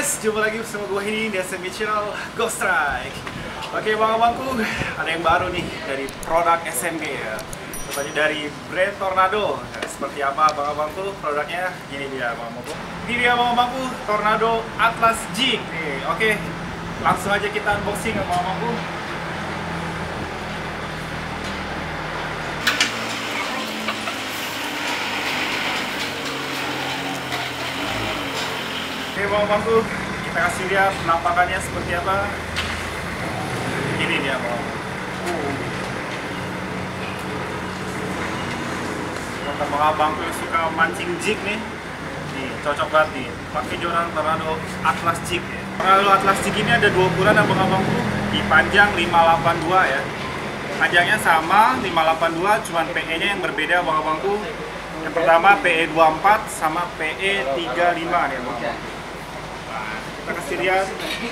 guys, jumpa lagi bersama gue ini di SMG Channel Ghost Strike. Oke bang-bangku, ada yang baru nih dari produk SMG ya. Tepatnya dari brand Tornado. Nah, seperti apa bang-bangku produknya? Ini dia bang-bangku. Ini dia bang-bangku, Tornado Atlas Jig nih. Oke, langsung aja kita unboxing ya bang-bangku. Oke bang-bangku, kita kasih lihat penampakannya seperti apa. Ini dia bang. Untuk abang-abangku yang suka mancing jig nih cocok banget nih. Pakai joran Tornado Atlas Jig ya. Tornado Atlas Jig ini ada dua ukuran abang-abangku. Di panjang 582 ya. Panjangnya sama 582, cuman PE-nya yang berbeda abang-abangku. Yang pertama PE 24 sama PE 35 nih abang-abangku. Kita kasih lihat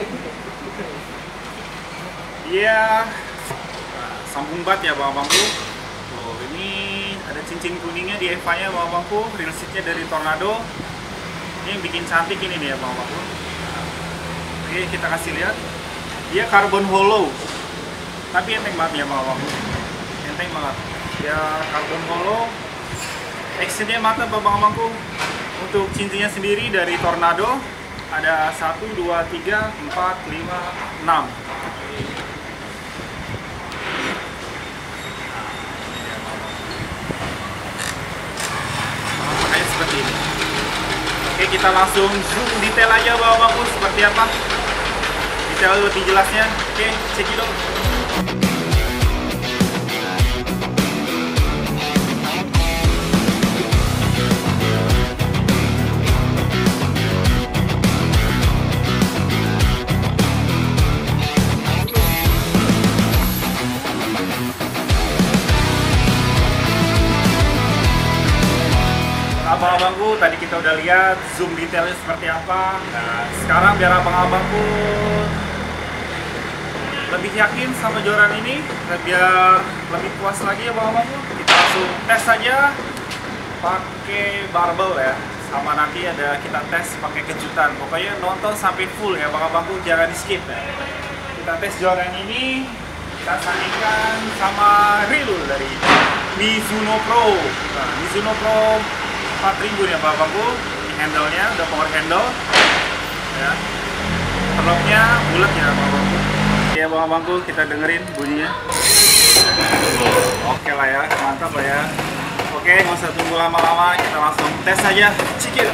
dia sambung bat ya bang-bangku. Tuh, ini ada cincin kuningnya di EVA-nya bang-bangku. Real seatnya dari Tornado. Ini yang bikin cantik ini nih ya bang-bangku. Oke, kita kasih lihat dia carbon hollow, tapi enteng banget ya bang-bangku. Enteng banget dia carbon hollow. Actionnya mantap bang-bangku. Untuk cincinnya sendiri dari Tornado ada 1, 2, 3, 4, 5, 6. Kayak seperti ini. Oke, kita langsung zoom detail aja bang-bangku seperti apa. Detail lebih jelasnya. Oke, cekidot. Abang-abangku, tadi kita udah lihat zoom detailnya seperti apa. Nah, sekarang biar abang-abangku lebih yakin sama joran ini, biar lebih puas lagi ya abang-abangku, kita langsung tes saja pakai barbel ya. Sama nanti ada kita tes pakai kejutan. Pokoknya nonton sampai full ya abang-abangku, jangan di skip ya. Kita tes joran ini, kita sandingkan sama reel dari Mizuno Pro. Nah, Mizuno Pro 4000 ya bang-bangku. Handle-nya udah power handle ya. Peloknya bulat ya bang-bangku. Ya bang-bangku, kita dengerin bunyinya. Oke lah ya, mantap lah ya. Oke, nggak usah tunggu lama-lama, kita langsung tes aja. Cikil.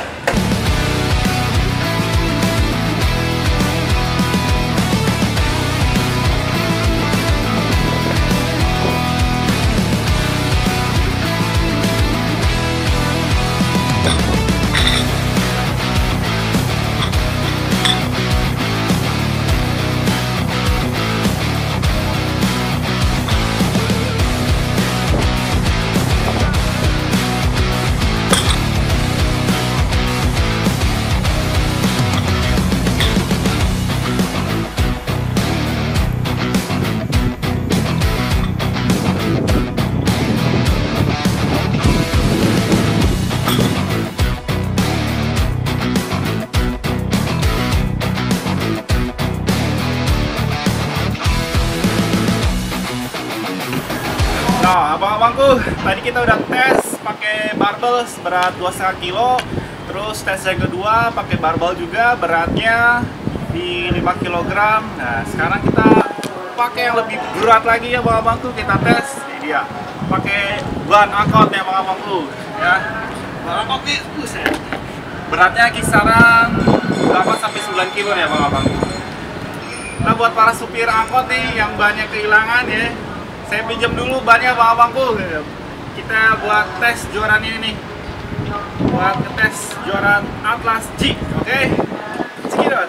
Nah, abang-abangku, tadi kita udah tes pakai barbel seberat 2,5 kilo. Terus tes yang kedua pakai barbel juga, beratnya di 5 kg. Nah, sekarang kita pakai yang lebih berat lagi ya abang-abangku, kita tes. Ini dia, pakai ban angkot ya abang-abangku ya. Ban angkot nih, buset. Beratnya kisaran 8-9 kilo ya abang-abangku. Nah, buat para supir angkot nih yang banyak kehilangan ya, saya pinjam dulu bannya abang-abangku. Kita buat tes joran ini nih. Buat ngetes joran Atlas Jig. Oke? Sekidot.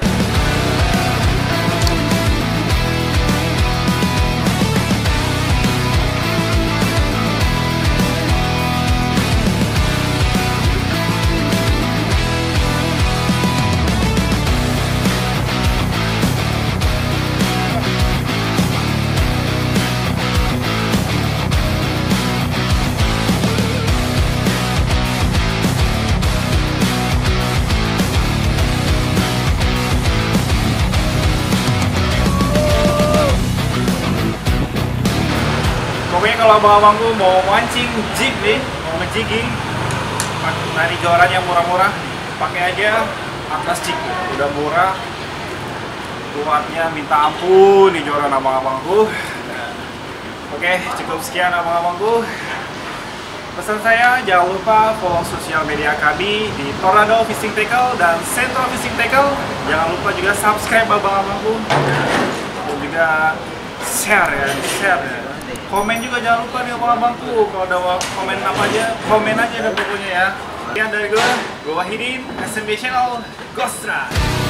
kalau abang-abangku mau mancing jig nih, mau ngejigging, nari jorannya murah-murah, pakai aja Atlas Jig, udah murah, kuatnya minta ampun nih joran abang-abangku. Oke, cukup sekian abang-abangku. Pesan saya, jangan lupa follow sosial media kami di Tornado Fishing Tackle dan Central Fishing Tackle. Jangan lupa juga subscribe abang-abangku, dan juga share ya. Komen juga jangan lupa nih abang-abangku. Kalau ada komen apa aja, komen aja deh pokoknya ya. Sekian dari gue Wahidin, SMB Channel, Gostra.